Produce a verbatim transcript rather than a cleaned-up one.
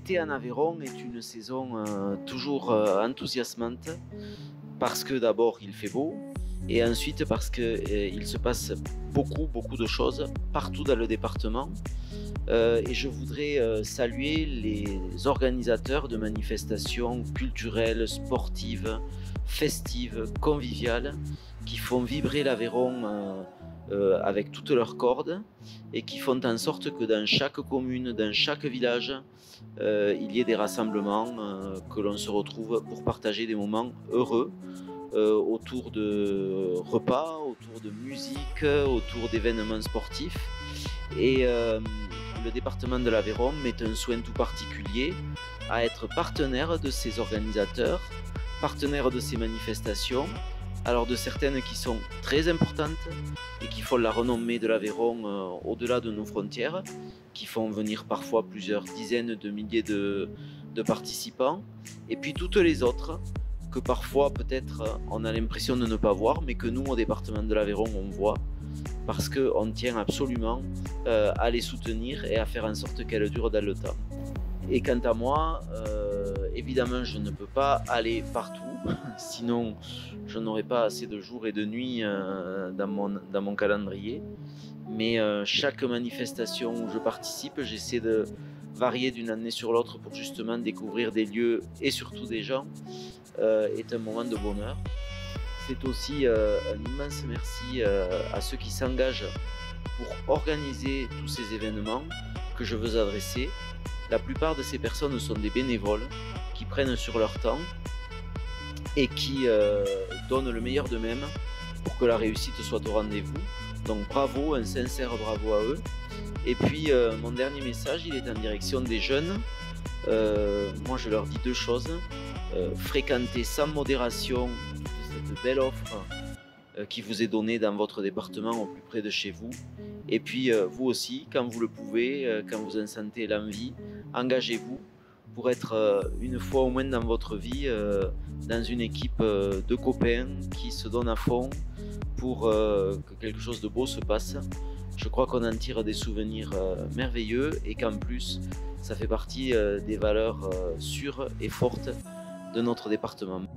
L'été en Aveyron est une saison euh, toujours euh, enthousiasmante parce que d'abord il fait beau et ensuite parce qu'il euh, se passe beaucoup beaucoup de choses partout dans le département. Euh, et je voudrais euh, saluer les organisateurs de manifestations culturelles, sportives, festives, conviviales qui font vibrer l'Aveyron euh, euh, avec toutes leurs cordes et qui font en sorte que dans chaque commune, dans chaque village, euh, il y ait des rassemblements, euh, que l'on se retrouve pour partager des moments heureux euh, autour de repas, autour de musique, autour d'événements sportifs. Et euh, le département de l'Aveyron met un soin tout particulier à être partenaire de ces organisateurs, partenaire de ces manifestations, alors de certaines qui sont très importantes et qui font la renommée de l'Aveyron euh, au-delà de nos frontières, qui font venir parfois plusieurs dizaines de milliers de, de participants, et puis toutes les autres que parfois peut-être on a l'impression de ne pas voir, mais que nous au département de l'Aveyron on voit, parce qu'on tient absolument euh, à les soutenir et à faire en sorte qu'elles durent dans le temps. Et quant à moi, euh, évidemment je ne peux pas aller partout, sinon je n'aurai pas assez de jours et de nuits euh, dans, mon, dans mon calendrier. Mais euh, chaque manifestation où je participe, j'essaie de varier d'une année sur l'autre pour justement découvrir des lieux et surtout des gens, euh, est un moment de bonheur. C'est aussi euh, un immense merci euh, à ceux qui s'engagent pour organiser tous ces événements que je veux adresser. La plupart de ces personnes sont des bénévoles qui prennent sur leur temps et qui euh, donnent le meilleur d'eux-mêmes pour que la réussite soit au rendez-vous. Donc bravo, un sincère bravo à eux. Et puis euh, mon dernier message, il est en direction des jeunes. Euh, moi je leur dis deux choses. Euh, fréquentez sans modération cette belle offre euh, qui vous est donnée dans votre département au plus près de chez vous. Et puis euh, vous aussi, quand vous le pouvez, euh, quand vous en sentez l'envie, engagez-vous pour être euh, une fois au moins dans votre vie euh, dans une équipe euh, de copains qui se donnent à fond pour euh, que quelque chose de beau se passe. Je crois qu'on en tire des souvenirs euh, merveilleux et qu'en plus ça fait partie euh, des valeurs euh, sûres et fortes de notre département.